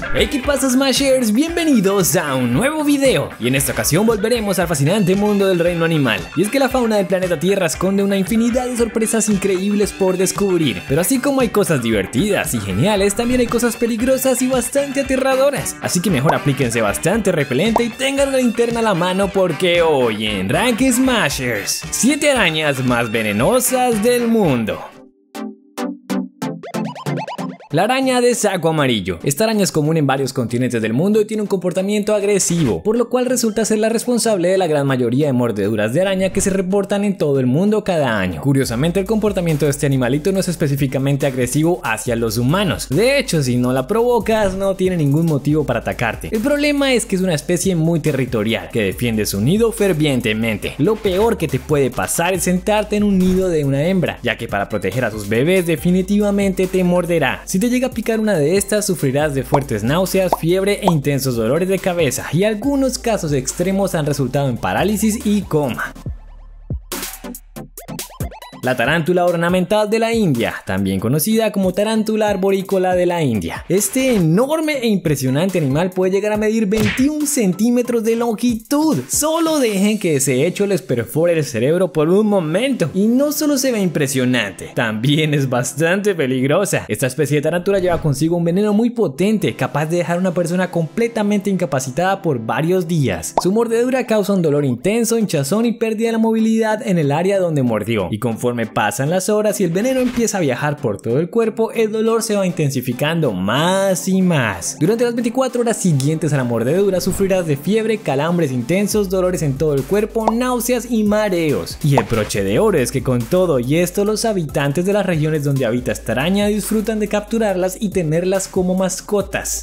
Hey, ¿qué pasa, Smashers? Bienvenidos a un nuevo video. Y en esta ocasión volveremos al fascinante mundo del reino animal. Y es que la fauna del planeta Tierra esconde una infinidad de sorpresas increíbles por descubrir. Pero así como hay cosas divertidas y geniales, también hay cosas peligrosas y bastante aterradoras. Así que mejor aplíquense bastante repelente y tengan una linterna a la mano, porque hoy en Rank Smashers, 7 arañas más venenosas del mundo. La araña de saco amarillo. Esta araña es común en varios continentes del mundo y tiene un comportamiento agresivo, por lo cual resulta ser la responsable de la gran mayoría de mordeduras de araña que se reportan en todo el mundo cada año. Curiosamente, el comportamiento de este animalito no es específicamente agresivo hacia los humanos. De hecho, si no la provocas, no tiene ningún motivo para atacarte. El problema es que es una especie muy territorial, que defiende su nido fervientemente. Lo peor que te puede pasar es sentarte en un nido de una hembra, ya que para proteger a sus bebés definitivamente te morderá. Si te llega a picar una de estas, sufrirás de fuertes náuseas, fiebre e intensos dolores de cabeza, y algunos casos extremos han resultado en parálisis y coma. La tarántula ornamental de la India, también conocida como tarántula arborícola de la India. Este enorme e impresionante animal puede llegar a medir 21 centímetros de longitud. Solo dejen que ese hecho les perfore el cerebro por un momento. Y no solo se ve impresionante, también es bastante peligrosa. Esta especie de tarántula lleva consigo un veneno muy potente, capaz de dejar a una persona completamente incapacitada por varios días. Su mordedura causa un dolor intenso, hinchazón y pérdida de la movilidad en el área donde mordió. Y conforme pasan las horas y el veneno empieza a viajar por todo el cuerpo, el dolor se va intensificando más y más. Durante las 24 horas siguientes a la mordedura sufrirás de fiebre, calambres intensos, dolores en todo el cuerpo, náuseas y mareos. Y el broche de oro es que con todo y esto, los habitantes de las regiones donde habita esta araña disfrutan de capturarlas y tenerlas como mascotas.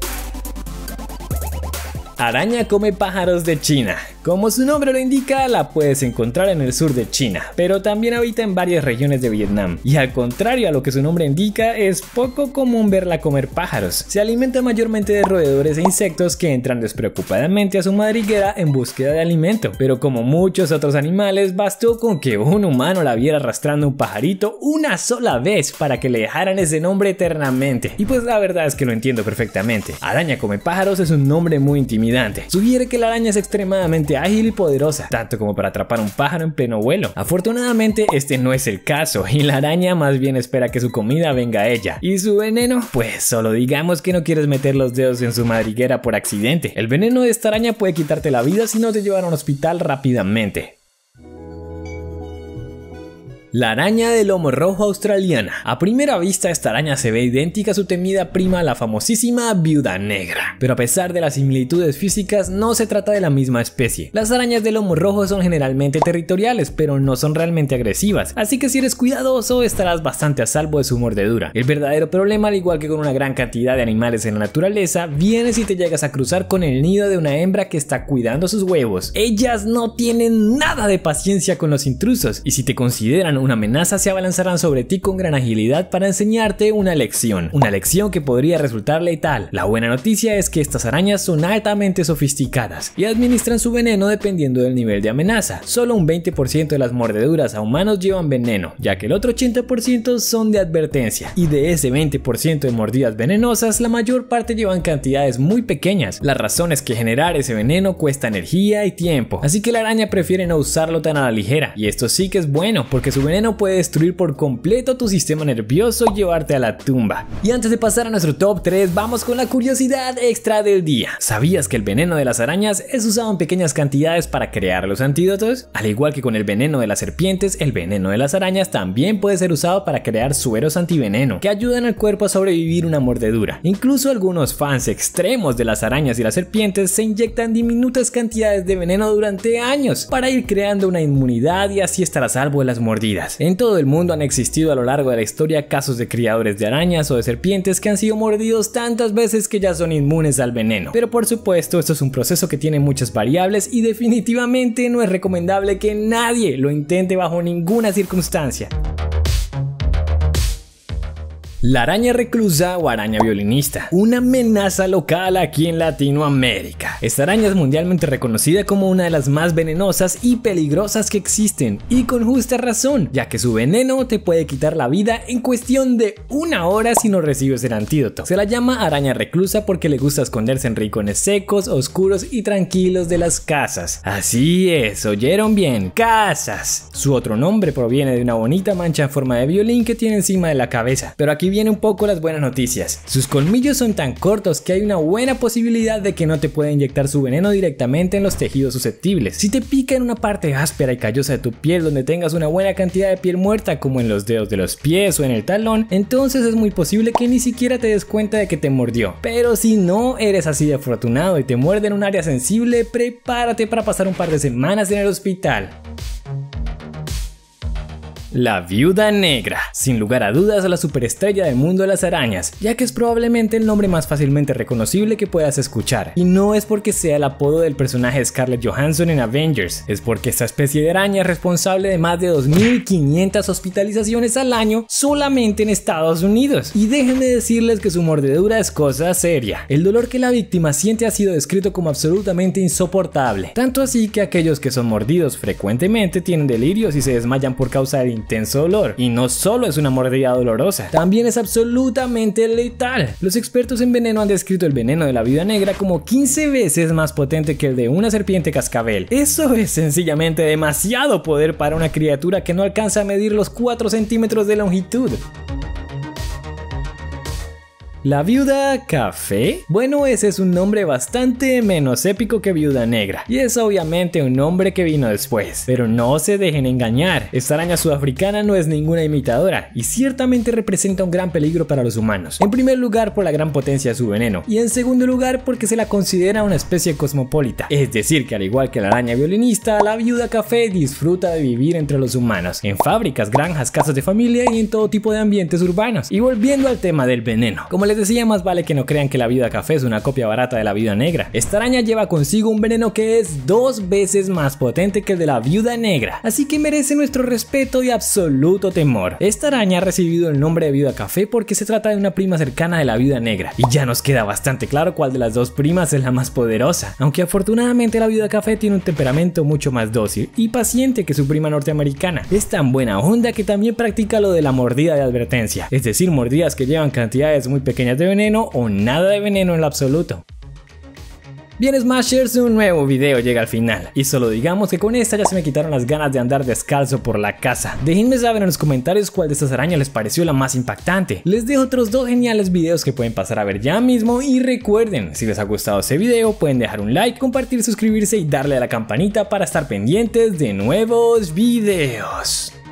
Araña come pájaros de China. Como su nombre lo indica, la puedes encontrar en el sur de China, pero también habita en varias regiones de Vietnam. Y al contrario a lo que su nombre indica, es poco común verla comer pájaros. Se alimenta mayormente de roedores e insectos que entran despreocupadamente a su madriguera en búsqueda de alimento. Pero como muchos otros animales, bastó con que un humano la viera arrastrando un pajarito una sola vez para que le dejaran ese nombre eternamente. Y pues la verdad es que lo entiendo perfectamente. Araña come pájaros es un nombre muy intimidante. Sugiere que la araña es extremadamente ágil y poderosa, tanto como para atrapar un pájaro en pleno vuelo. Afortunadamente, este no es el caso, y la araña más bien espera que su comida venga a ella. ¿Y su veneno? Pues solo digamos que no quieres meter los dedos en su madriguera por accidente. El veneno de esta araña puede quitarte la vida si no te llevan a un hospital rápidamente. La araña de lomo rojo australiana. A primera vista, esta araña se ve idéntica a su temida prima, la famosísima viuda negra. Pero a pesar de las similitudes físicas, no se trata de la misma especie. Las arañas de lomo rojo son generalmente territoriales, pero no son realmente agresivas. Así que si eres cuidadoso, estarás bastante a salvo de su mordedura. El verdadero problema, al igual que con una gran cantidad de animales en la naturaleza, viene si te llegas a cruzar con el nido de una hembra que está cuidando sus huevos. Ellas no tienen nada de paciencia con los intrusos, y si te consideran una amenaza, se abalanzarán sobre ti con gran agilidad para enseñarte una lección que podría resultar letal. La buena noticia es que estas arañas son altamente sofisticadas y administran su veneno dependiendo del nivel de amenaza. Solo un 20% de las mordeduras a humanos llevan veneno, ya que el otro 80% son de advertencia, y de ese 20% de mordidas venenosas, la mayor parte llevan cantidades muy pequeñas. La razón es que generar ese veneno cuesta energía y tiempo, así que la araña prefiere no usarlo tan a la ligera, y esto sí que es bueno, porque su veneno puede destruir por completo tu sistema nervioso y llevarte a la tumba. Y antes de pasar a nuestro top 3, vamos con la curiosidad extra del día. ¿Sabías que el veneno de las arañas es usado en pequeñas cantidades para crear los antídotos? Al igual que con el veneno de las serpientes, el veneno de las arañas también puede ser usado para crear sueros antiveneno, que ayudan al cuerpo a sobrevivir una mordedura. Incluso algunos fans extremos de las arañas y las serpientes se inyectan diminutas cantidades de veneno durante años para ir creando una inmunidad y así estar a salvo de las mordidas. En todo el mundo han existido a lo largo de la historia casos de criadores de arañas o de serpientes que han sido mordidos tantas veces que ya son inmunes al veneno. Pero por supuesto, esto es un proceso que tiene muchas variables y definitivamente no es recomendable que nadie lo intente bajo ninguna circunstancia. La araña reclusa o araña violinista, una amenaza local aquí en Latinoamérica. Esta araña es mundialmente reconocida como una de las más venenosas y peligrosas que existen, y con justa razón, ya que su veneno te puede quitar la vida en cuestión de 1 hora si no recibes el antídoto. Se la llama araña reclusa porque le gusta esconderse en rincones secos, oscuros y tranquilos de las casas. Así es, oyeron bien, casas. Su otro nombre proviene de una bonita mancha en forma de violín que tiene encima de la cabeza, pero aquí vienen un poco las buenas noticias. Sus colmillos son tan cortos que hay una buena posibilidad de que no te pueda inyectar su veneno directamente en los tejidos susceptibles. Si te pica en una parte áspera y callosa de tu piel donde tengas una buena cantidad de piel muerta, como en los dedos de los pies o en el talón, entonces es muy posible que ni siquiera te des cuenta de que te mordió. Pero si no eres así de afortunado y te muerde en un área sensible, prepárate para pasar un par de semanas en el hospital. La Viuda Negra, sin lugar a dudas la superestrella del mundo de las arañas, ya que es probablemente el nombre más fácilmente reconocible que puedas escuchar. Y no es porque sea el apodo del personaje de Scarlett Johansson en Avengers, es porque esta especie de araña es responsable de más de 2.500 hospitalizaciones al año solamente en Estados Unidos. Y déjenme decirles que su mordedura es cosa seria. El dolor que la víctima siente ha sido descrito como absolutamente insoportable, tanto así que aquellos que son mordidos frecuentemente tienen delirios y se desmayan por causa del intenso dolor. Y no solo es una mordida dolorosa, también es absolutamente letal. Los expertos en veneno han descrito el veneno de la Viuda Negra como 15 veces más potente que el de una serpiente cascabel. Eso es sencillamente demasiado poder para una criatura que no alcanza a medir los 4 centímetros de longitud. ¿La Viuda Café? Bueno, ese es un nombre bastante menos épico que Viuda Negra, y es obviamente un nombre que vino después. Pero no se dejen engañar, esta araña sudafricana no es ninguna imitadora, y ciertamente representa un gran peligro para los humanos. En primer lugar por la gran potencia de su veneno, y en segundo lugar porque se la considera una especie cosmopolita. Es decir, que al igual que la araña violinista, la Viuda Café disfruta de vivir entre los humanos, en fábricas, granjas, casas de familia y en todo tipo de ambientes urbanos. Y volviendo al tema del veneno, como les decía, más vale que no crean que la Viuda Café es una copia barata de la Viuda Negra. Esta araña lleva consigo un veneno que es 2 veces más potente que el de la Viuda Negra, así que merece nuestro respeto y absoluto temor. Esta araña ha recibido el nombre de Viuda Café porque se trata de una prima cercana de la Viuda Negra, y ya nos queda bastante claro cuál de las dos primas es la más poderosa, aunque afortunadamente la Viuda Café tiene un temperamento mucho más dócil y paciente que su prima norteamericana. Es tan buena onda que también practica lo de la mordida de advertencia, es decir, mordidas que llevan cantidades muy pequeñas de veneno o nada de veneno en lo absoluto. Bien, Smashers, un nuevo video llega al final, y solo digamos que con esta ya se me quitaron las ganas de andar descalzo por la casa. Déjenme saber en los comentarios cuál de estas arañas les pareció la más impactante. Les dejo otros 2 geniales videos que pueden pasar a ver ya mismo, y recuerden, si les ha gustado este video pueden dejar un like, compartir, suscribirse y darle a la campanita para estar pendientes de nuevos videos.